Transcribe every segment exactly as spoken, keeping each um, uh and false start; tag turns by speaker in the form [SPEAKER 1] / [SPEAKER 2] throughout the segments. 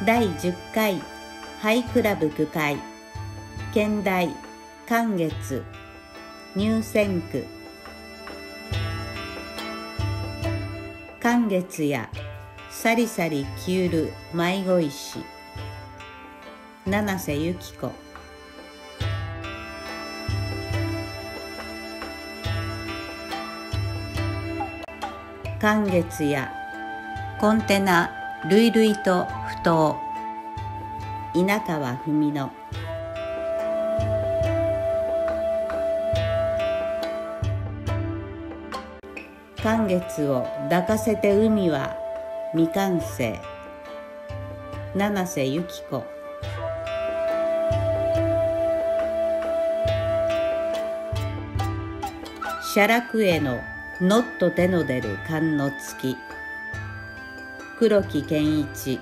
[SPEAKER 1] だいじゅっかい俳句クラブ句会兼題寒月入選句。寒月やさりさりきうる迷子石。七瀬由紀子。寒月やコンテナるいるいと不当。稲川文乃。寒月を抱かせて海は未完成。七瀬由紀子。写楽絵ののっと手の出る寒の月。黒木健一。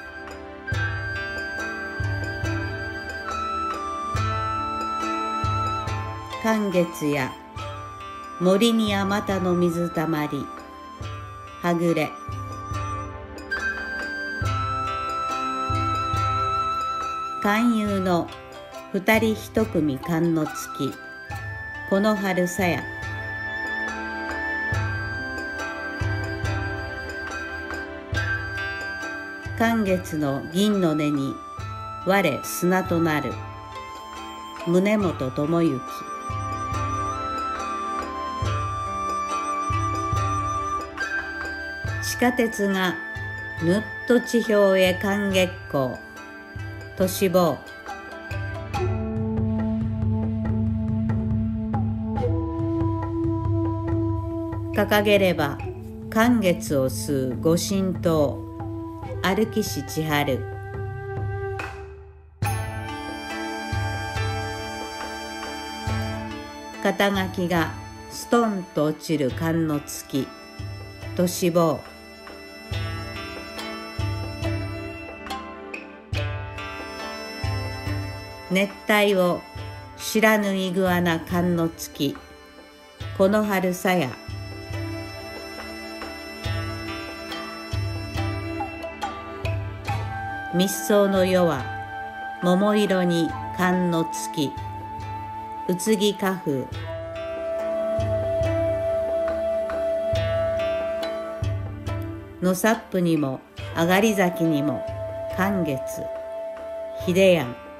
[SPEAKER 1] 寒月や森にあまたの水たまり。はぐれ。寒遊の二人一組寒の月。この春さや。寒月の銀の根に我砂となる。宗本智之。地下鉄がぬっと地表へ寒月光。都市坊。掲げれば寒月を吸う御神刀。歩きし千春。肩書きがストンと落ちる寒の月。都市坊。熱帯を知らぬイグアナ寒の月。この春さや。密相の夜は桃色に寒の月。宇津木花風。野サップにも上がり咲きにも寒月。秀やん。